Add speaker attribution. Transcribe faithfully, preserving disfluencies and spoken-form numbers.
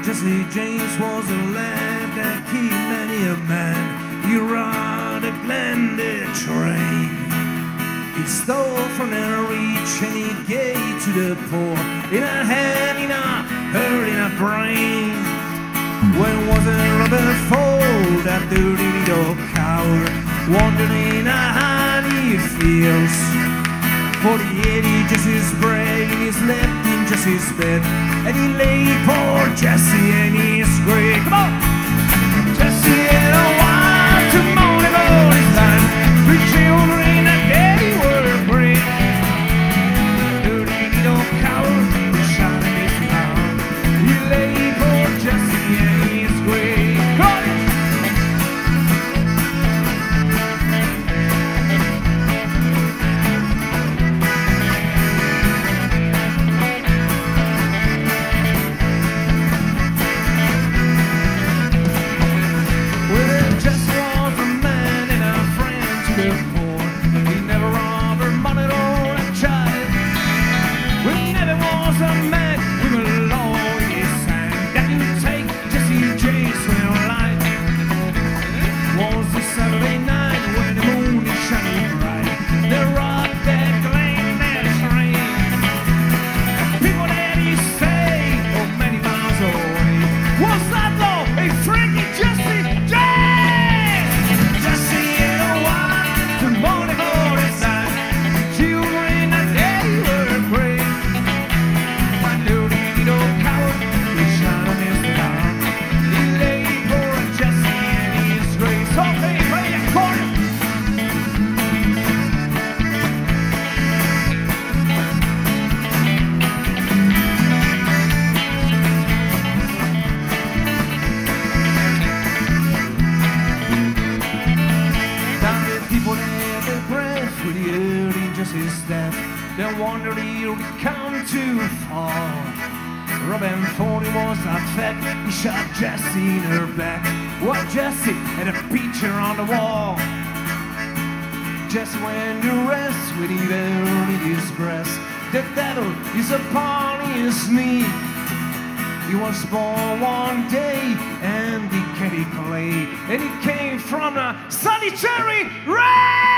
Speaker 1: Jesse James was a lad that killed many a man. He rode a Glendale train. He stole from the rich and he gave to the poor. In a hand, in a heart, in a brain. When was a Robert Ford, that dirty little coward, wandering in a honey fields? forty-eight Jesse's brain is left in Jesse's bed, and he laid poor Jesse and his grave. Come on! Jesse had a wife to mourn all his time, three children that they were great. Dirty little coward, he shot in his mouth. He laid poor Jesse and his grave. Come on! They wondered he would come too far. Robin thought he was not fat. He shot Jesse in her back. Well, Jesse had a picture on the wall. Jesse went to rest with evil in his breast. The devil is upon his knee. He was born one day and he carried clay, and he came from a solitary rain.